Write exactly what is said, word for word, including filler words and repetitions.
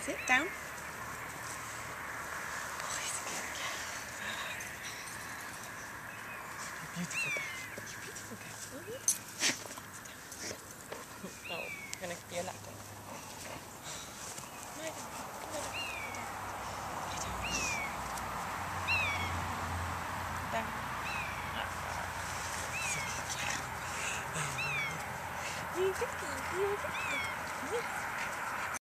Sit down. Beautiful girl. You're beautiful girl. You're beautiful. Oh, you're gonna be a lap dog. Lie down. Lie down. Lie down. Down. You're a good girl. You're a good girl. Yes.